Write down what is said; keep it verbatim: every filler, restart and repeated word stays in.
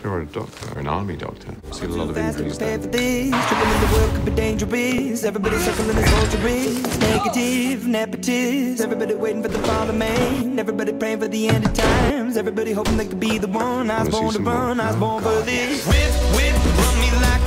doctor or a doctor? An army doctor. I've seen a lot of injuries there. Tripping in the world could be dangerous. Everybody circling the soldieries. Negative, nepotist. Everybody waiting for the fall of man. Everybody praying for the end of times. Everybody hoping they could be the one. I was born to run, I was born for this. Whip, whip, run me like